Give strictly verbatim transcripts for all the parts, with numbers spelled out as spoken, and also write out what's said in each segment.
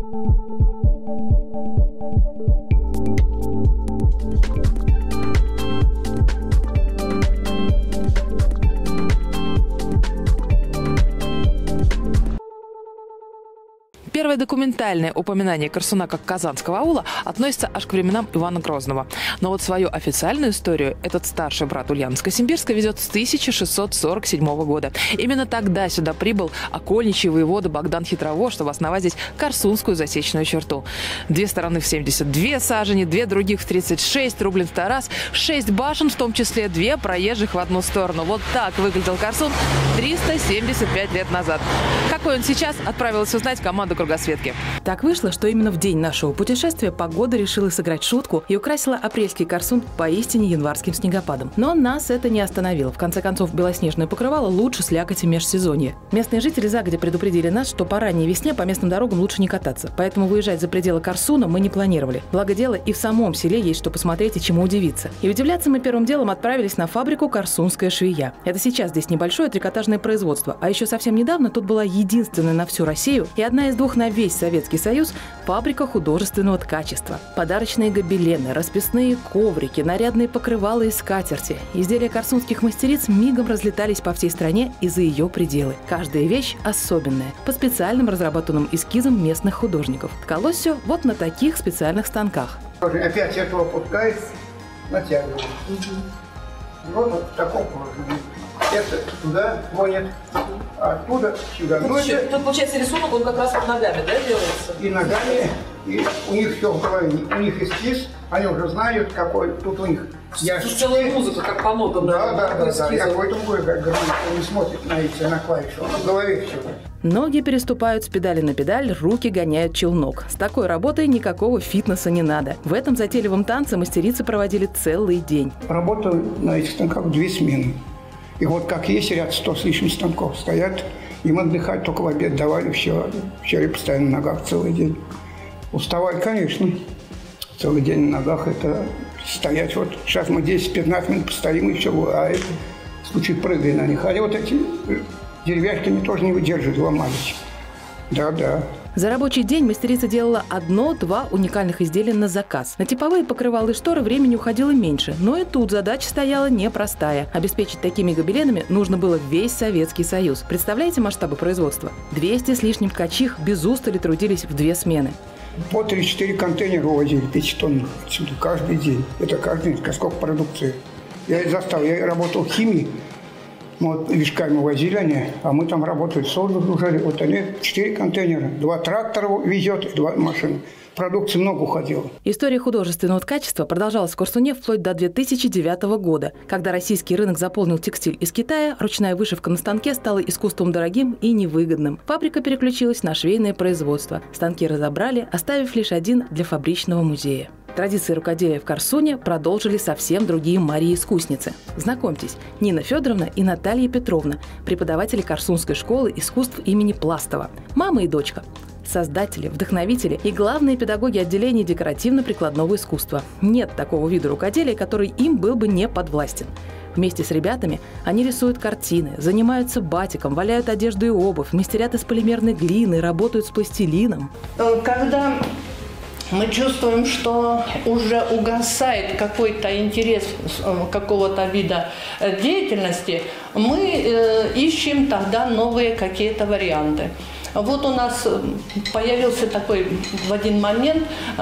Первое документальное упоминание Корсуна как казанского аула относится аж к временам Ивана Грозного. Но вот свою официальную историю этот старший брат Ульяновско-Симбирска ведет с тысяча шестьсот сорок седьмого года. Именно тогда сюда прибыл окольничий воевода Богдан Хитровож, чтобы основать здесь Корсунскую засечную черту. Две стороны в семьдесят две сажени, две других в тридцать шесть, рублен в Тарас, шесть башен, в том числе две проезжих в одну сторону. Вот так выглядел Корсун триста семьдесят пять лет назад. Какой он сейчас, отправилась узнать команда кругосветки. Так вышло, что именно в день нашего путешествия погода решила сыграть шутку и украсила апрельский Корсун поистине январским снегопадом. Но нас это не остановило. В конце концов, белоснежное покрывало лучше слякоти межсезонья. Местные жители загодя предупредили нас, что по ранней весне по местным дорогам лучше не кататься. Поэтому выезжать за пределы Корсуна мы не планировали. Благо дело, и в самом селе есть что посмотреть и чему удивиться. И удивляться мы первым делом отправились на фабрику «Корсунская швея». Это сейчас здесь небольшое трикотажное производство. А еще совсем недавно тут была единственная на всю Россию и одна из двух на весь Советский Союз фабрика художественного ткачества. Подарочные гобелены, расписные коврики, нарядные покрывала и скатерти. Изделия корсунских мастериц мигом разлетались по всей стране и за ее пределы. Каждая вещь особенная, по специальным разработанным эскизам местных художников. Ткалось все вот на таких специальных станках. Опять этого опускается, натягивает. Вот, вот в таком положении. Это туда гонит, а оттуда сюда. Тут, ну, еще, это... тут получается рисунок, он как раз вот ногами, да, делается? И ногами, и у них все в голове. У них эскиз, они уже знают, какой тут у них. Я... Тут целая музыка, как по нотам. Да, да, да, да. Я поэтому говорю, как говорю, он не смотрит на эти, на клавиши, он в голове все. Ноги переступают с педали на педаль, руки гоняют челнок. С такой работой никакого фитнеса не надо. В этом затейливом танце мастерицы проводили целый день. Работаю на этих станках две смены. И вот как есть ряд сто с лишним станков стоят, им отдыхать только в обед давали, все, все я постоянно на ногах целый день. Уставали, конечно, целый день на ногах, это стоять вот, сейчас мы десять-пятнадцать минут постоим и все, а это, в случае прыгая на них. А вот эти деревяшки они тоже не выдерживают, ломались. Да-да. За рабочий день мастерица делала одно-два уникальных изделия на заказ. На типовые покрывалы и шторы времени уходило меньше, но и тут задача стояла непростая. Обеспечить такими гобеленами нужно было весь Советский Союз. Представляете масштабы производства? двести с лишним ткачих без устали трудились в две смены. По три-четыре контейнера увозили, пятитонных отсюда каждый день. Это каждый день, сколько продукции. Я и застал, я работал в химии. Вот вишками возили они, а мы там работали, соль выгружали. Вот они четыре контейнера, два трактора везет и два машины. Продукции много уходило. История художественного ткачества продолжалась в Корсуне вплоть до две тысячи девятого года. Когда российский рынок заполнил текстиль из Китая, ручная вышивка на станке стала искусством дорогим и невыгодным. Фабрика переключилась на швейное производство. Станки разобрали, оставив лишь один для фабричного музея. Традиции рукоделия в Корсуне продолжили совсем другие Марии-искусницы. Знакомьтесь, Нина Федоровна и Наталья Петровна, преподаватели Корсунской школы искусств имени Пластова. Мама и дочка. Создатели, вдохновители и главные педагоги отделения декоративно-прикладного искусства. Нет такого вида рукоделия, который им был бы не подвластен. Вместе с ребятами они рисуют картины, занимаются батиком, валяют одежду и обувь, мастерят из полимерной глины, работают с пластилином. Когда мы чувствуем, что уже угасает какой-то интерес какого-то вида деятельности, мы ищем тогда новые какие-то варианты. Вот у нас появился такой в один момент,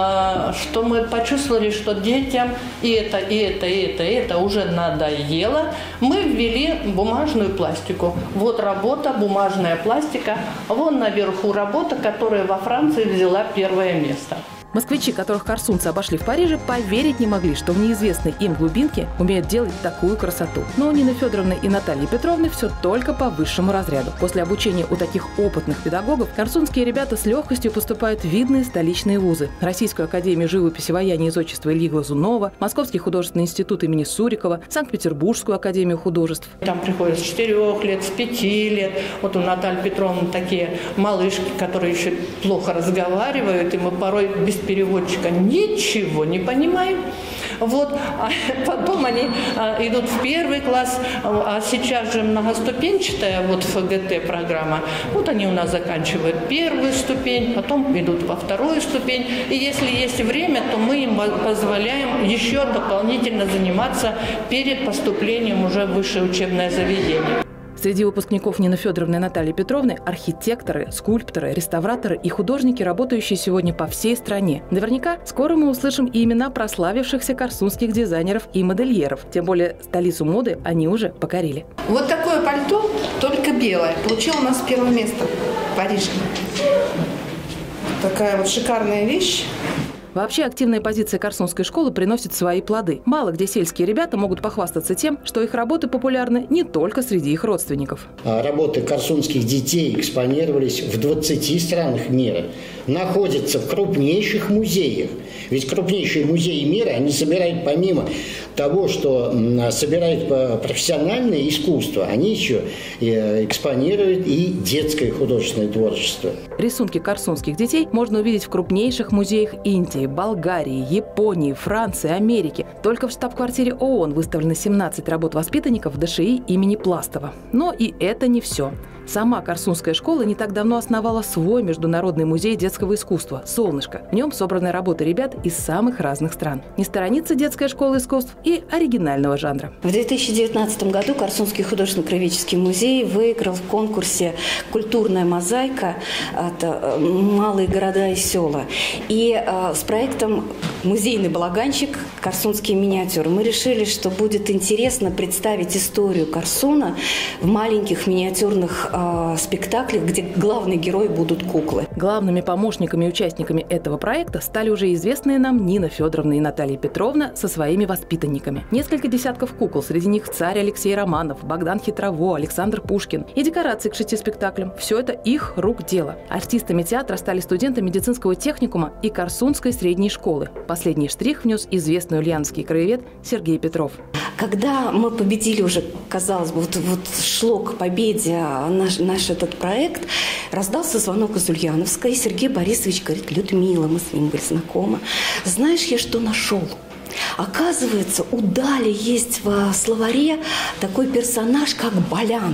что мы почувствовали, что детям и это, и это, и это, и это уже надоело. Мы ввели бумажную пластику. Вот работа, бумажная пластика. Вон наверху работа, которая во Франции взяла первое место. Москвичи, которых корсунцы обошли в Париже, поверить не могли, что в неизвестной им глубинке умеют делать такую красоту. Но у Нины Федоровны и Натальи Петровны все только по высшему разряду. После обучения у таких опытных педагогов корсунские ребята с легкостью поступают в видные столичные вузы. Российскую академию живописи, ваяния и зодчества Ильи Глазунова, Московский художественный институт имени Сурикова, Санкт-Петербургскую академию художеств. Там приходят с четырех лет, с пяти лет. Вот у Натальи Петровны такие малышки, которые еще плохо разговаривают, и мы порой без переводчика ничего не понимаем. Вот, а потом они а, идут в первый класс, а сейчас же многоступенчатая вот эф гэ тэ программа. Вот они у нас заканчивают первую ступень, потом идут во вторую ступень. И если есть время, то мы им позволяем еще дополнительно заниматься перед поступлением уже в высшее учебное заведение. Среди выпускников Нины Федоровны и Натальи Петровны архитекторы, скульпторы, реставраторы и художники, работающие сегодня по всей стране. Наверняка скоро мы услышим и имена прославившихся корсунских дизайнеров и модельеров. Тем более столицу моды они уже покорили. Вот такое пальто, только белое, получило у нас первое место в Париже. Такая вот шикарная вещь. Вообще активная позиция Корсунской школы приносит свои плоды. Мало где сельские ребята могут похвастаться тем, что их работы популярны не только среди их родственников. Работы корсунских детей экспонировались в двадцати странах мира, находятся в крупнейших музеях. Ведь крупнейшие музеи мира, они собирают помимо того, что собирают профессиональное искусство, они еще экспонируют и детское художественное творчество. Рисунки корсунских детей можно увидеть в крупнейших музеях Индии, Болгарии, Японии, Франции, Америки. Только в штаб-квартире о о эн выставлено семнадцать работ воспитанников дэ ша и имени Пластова. Но и это не все. Сама Корсунская школа не так давно основала свой международный музей детского искусства «Солнышко». В нем собраны работы ребят из самых разных стран. Не сторонится детская школа искусств и оригинального жанра. В две тысячи девятнадцатом году Корсунский художественно-краеведческий музей выиграл в конкурсе «Культурная мозаика» от «Малые города и села». И э, с проектом «Музейный балаганчик. Корсунские миниатюры» мы решили, что будет интересно представить историю Корсуна в маленьких миниатюрных э, спектаклях, где главные герои будут куклы. Главными помощниками и участниками этого проекта стали уже известные нам Нина Федоровна и Наталья Петровна со своими воспитанниками. Несколько десятков кукол, среди них царь Алексей Романов, Богдан Хитрово, Александр Пушкин и декорации к шести спектаклям. Все это их рук дело. Артистами театра стали студенты медицинского техникума и Корсунской средней школы. Последний штрих внес известный ульяновский краевед Сергей Петров. Когда мы победили уже, казалось бы, вот, вот шло к победе наш, наш этот проект, раздался звонок из Ульяновска, и Сергей Борисович говорит: Людмила, мы с ним были знакомы, знаешь, я что нашел? Оказывается, у Дали есть в словаре такой персонаж, как Болян.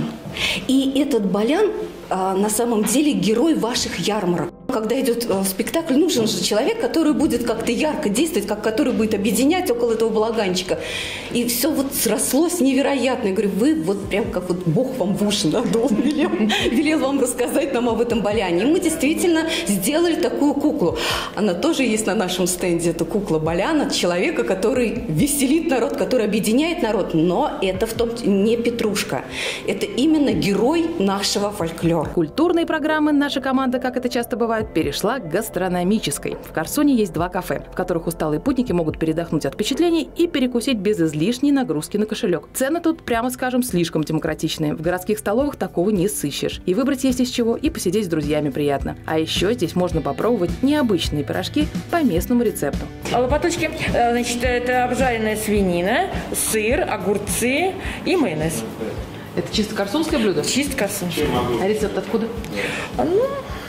И этот Болян а, на самом деле герой ваших ярмарок. Когда идет спектакль, нужен же человек, который будет как-то ярко действовать, как, который будет объединять около этого балаганчика. И все вот срослось невероятно. Я говорю, вы вот прям как вот Бог вам в уши надул, велел, велел вам рассказать нам об этом Боляне. И мы действительно сделали такую куклу. Она тоже есть на нашем стенде. Это кукла Боляна, человека, который веселит народ, который объединяет народ. Но это в том не Петрушка. Это именно герой нашего фольклора. Культурные программы наша команда, как это часто бывает, перешла к гастрономической. В Корсуне есть два кафе, в которых усталые путники могут передохнуть от впечатлений и перекусить без излишней нагрузки на кошелек. Цены тут, прямо скажем, слишком демократичные. В городских столовых такого не сыщешь. И выбрать есть из чего, и посидеть с друзьями приятно. А еще здесь можно попробовать необычные пирожки по местному рецепту. Лопаточки, значит, это обжаренная свинина, сыр, огурцы и майонез. Это чисто корсунское блюдо? Чисто корсунское. А рецепт откуда? Ну...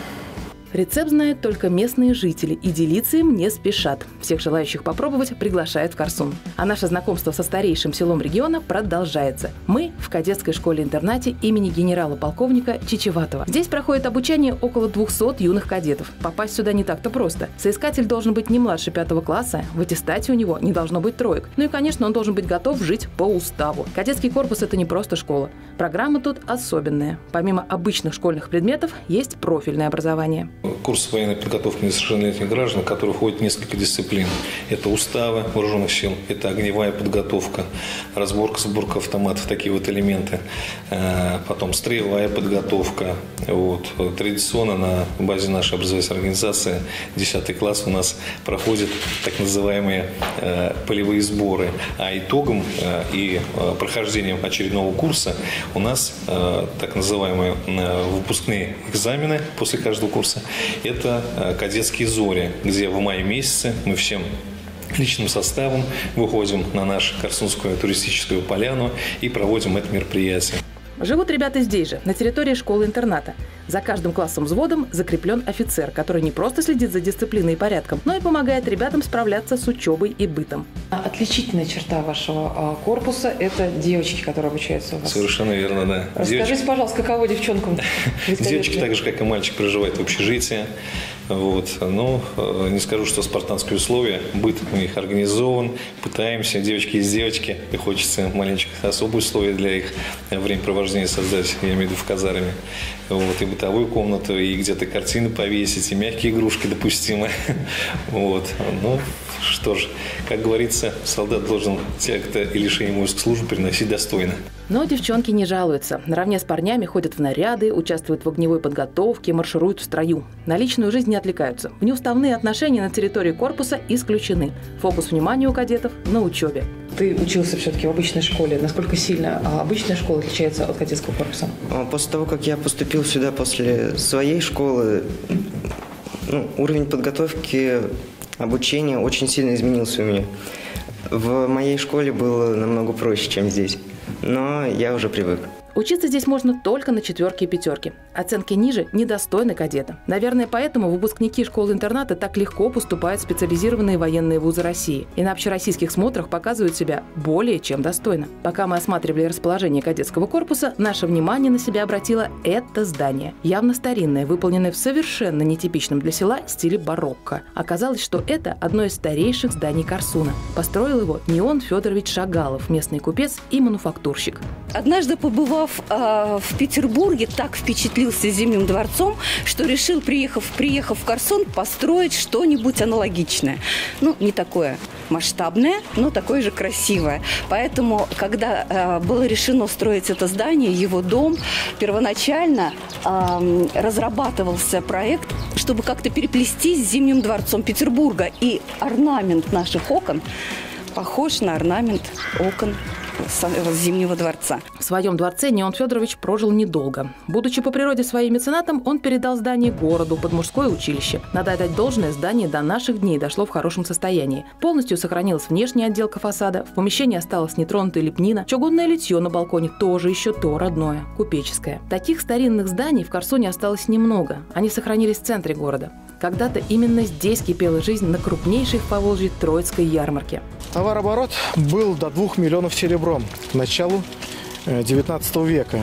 Рецепт знают только местные жители, и делиться им не спешат. Всех желающих попробовать приглашают в Корсун. А наше знакомство со старейшим селом региона продолжается. Мы в кадетской школе-интернате имени генерала-полковника Чичеватова. Здесь проходит обучение около двухсот юных кадетов. Попасть сюда не так-то просто. Соискатель должен быть не младше пятого класса, в аттестате у него не должно быть троек. Ну и, конечно, он должен быть готов жить по уставу. Кадетский корпус – это не просто школа. Программа тут особенная. Помимо обычных школьных предметов, есть профильное образование. Курс военной подготовки несовершеннолетних граждан, в который входит несколько дисциплин. Это уставы вооруженных сил, это огневая подготовка, разборка, сборка автоматов, такие вот элементы. Потом строевая подготовка. Вот. Традиционно на базе нашей образовательной организации десятый класс у нас проходят так называемые полевые сборы. А итогом и прохождением очередного курса у нас так называемые выпускные экзамены после каждого курса. Это кадетские зори, где в мае месяце мы всем личным составом выходим на нашу Корсунскую туристическую поляну и проводим это мероприятие. Живут ребята здесь же, на территории школы-интерната. За каждым классом-взводом закреплен офицер, который не просто следит за дисциплиной и порядком, но и помогает ребятам справляться с учебой и бытом. Отличительная черта вашего корпуса – это девочки, которые обучаются у вас. Совершенно верно, да. Расскажите, девочки... пожалуйста, каково девчонкам? Девочки так же, как и мальчик, проживают в общежитии. Вот. Но не скажу, что спартанские условия, быт у них организован, пытаемся, девочки есть девочки, и хочется маленьких особые условия для их времяпровождения создать, я имею в виду в казарме. Вот. И бытовую комнату, и где-то картины повесить, и мягкие игрушки допустимы. Вот. Ну, что ж, как говорится, солдат должен тяготы и лишение войск службы переносить достойно. Но девчонки не жалуются. Наравне с парнями ходят в наряды, участвуют в огневой подготовке, маршируют в строю. На личную жизнь не отвлекаются. Внеуставные отношения на территории корпуса исключены. Фокус внимания у кадетов на учебе. Ты учился все-таки в обычной школе. Насколько сильно обычная школа отличается от кадетского корпуса? После того, как я поступил сюда после своей школы, ну, уровень подготовки, обучения очень сильно изменился у меня. В моей школе было намного проще, чем здесь. Но я уже привык. Учиться здесь можно только на четверки и пятерки. Оценки ниже недостойны кадета. Наверное, поэтому выпускники школы-интерната так легко поступают в специализированные военные вузы России. И на общероссийских смотрах показывают себя более чем достойно. Пока мы осматривали расположение кадетского корпуса, наше внимание на себя обратило это здание. Явно старинное, выполненное в совершенно нетипичном для села стиле барокко. Оказалось, что это одно из старейших зданий Корсуна. Построил его Неон Федорович Шагалов, местный купец и мануфактурщик. Однажды, побывав э, в Петербурге, так впечатлился Зимним дворцом, что решил, приехав, приехав в Корсун, построить что-нибудь аналогичное. Ну, не такое масштабное, но такое же красивое. Поэтому, когда э, было решено строить это здание, его дом, первоначально э, разрабатывался проект, чтобы как-то переплести с Зимним дворцом Петербурга. И орнамент наших окон похож на орнамент окон Зимнего дворца. В своем дворце Неон Федорович прожил недолго. Будучи по природе своим меценатом, он передал здание городу под мужское училище. Надо отдать должное, здание до наших дней дошло в хорошем состоянии. Полностью сохранилась внешняя отделка фасада, в помещении осталась нетронутая лепнина, чугунное литье на балконе тоже еще то родное, купеческое. Таких старинных зданий в Корсуне осталось немного. Они сохранились в центре города. Когда-то именно здесь кипела жизнь на крупнейшей в Поволжье Троицкой ярмарке. Товарооборот был до двух миллионов серебром к началу девятнадцатого века.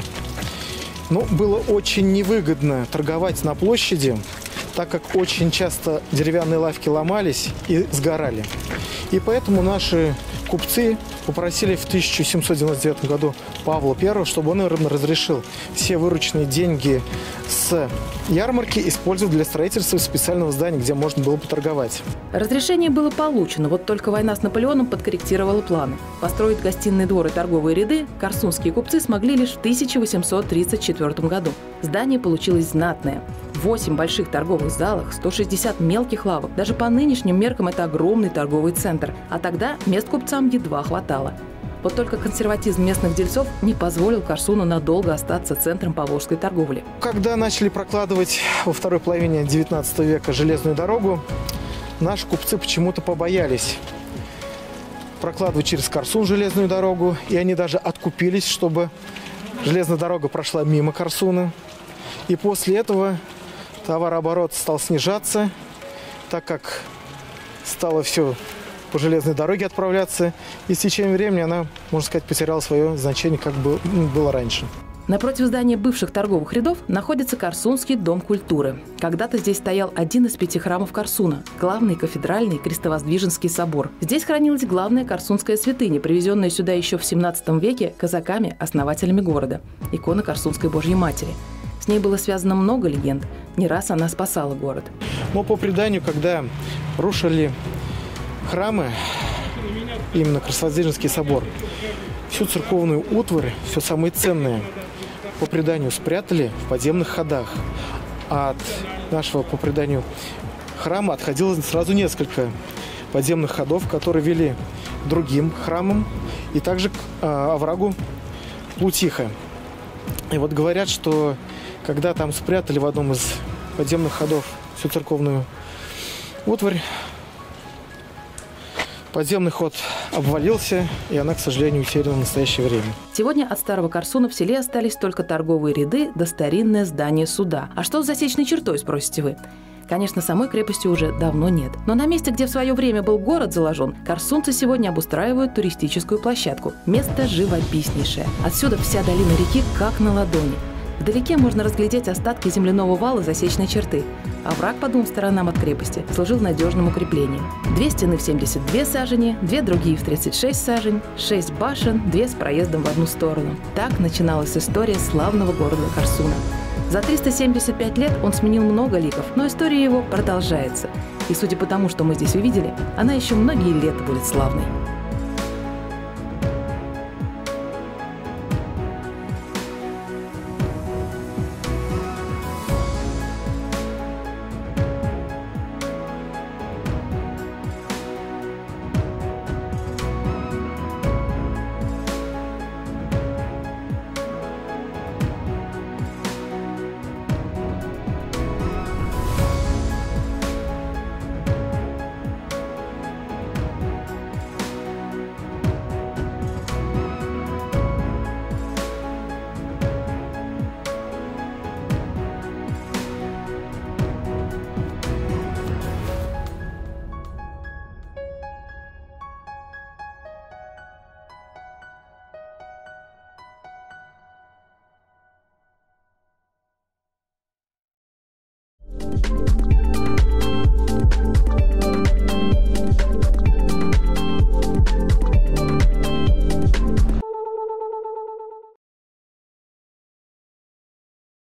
Но было очень невыгодно торговать на площади, так как очень часто деревянные лавки ломались и сгорали. И поэтому наши купцы попросили в тысяча семьсот девяносто девятом году Павла Первого, чтобы он разрешил все вырученные деньги с ярмарки использовать для строительства специального здания, где можно было поторговать. Разрешение было получено, вот только война с Наполеоном подкорректировала планы. Построить гостиный двор и торговые ряды корсунские купцы смогли лишь в тысяча восемьсот тридцать четвёртом году. Здание получилось знатное. восемь больших торговых залов, сто шестьдесят мелких лавок. Даже по нынешним меркам это огромный торговый центр. А тогда мест купцам едва хватало. Вот только консерватизм местных дельцов не позволил Корсуну надолго остаться центром поволжской торговли. Когда начали прокладывать во второй половине девятнадцатого века железную дорогу, наши купцы почему-то побоялись прокладывать через Корсун железную дорогу, и они даже откупились, чтобы железная дорога прошла мимо Корсуна. И после этого товарооборот стал снижаться, так как стало все по железной дороге отправляться. И с течением времени она, можно сказать, потеряла свое значение, как было раньше. Напротив здания бывших торговых рядов находится Корсунский дом культуры. Когда-то здесь стоял один из пяти храмов Корсуна – главный кафедральный Крестовоздвиженский собор. Здесь хранилась главная корсунская святыня, привезенная сюда еще в семнадцатом веке казаками, основателями города – икона Корсунской Божьей Матери. С ней было связано много легенд. Не раз она спасала город. Но по преданию, когда рушили храмы, именно Крестовоздвиженский собор, всю церковную утварь, все самое ценное, по преданию спрятали в подземных ходах. А от нашего, по преданию, храма отходило сразу несколько подземных ходов, которые вели к другим храмам и также к а, оврагу Плутиха. И вот говорят, что когда там спрятали в одном из подземных ходов всю церковную утварь, Подземный ход обвалился, и она, к сожалению, утеряна в настоящее время. Сегодня от старого Корсуна в селе остались только торговые ряды да старинное здание суда. А что с засечной чертой, спросите вы? Конечно, самой крепости уже давно нет. Но на месте, где в свое время был город заложен, корсунцы сегодня обустраивают туристическую площадку. Место живописнейшее. Отсюда вся долина реки как на ладони. Вдалеке можно разглядеть остатки земляного вала засечной черты. Овраг по двум сторонам от крепости служил надежным укреплением. Две стены в семьдесят две сажени, две другие в тридцать шесть сажень, шесть башен, две с проездом в одну сторону. Так начиналась история славного города Корсуна. За триста семьдесят пять лет он сменил много ликов, но история его продолжается. И судя по тому, что мы здесь увидели, она еще многие лета будет славной.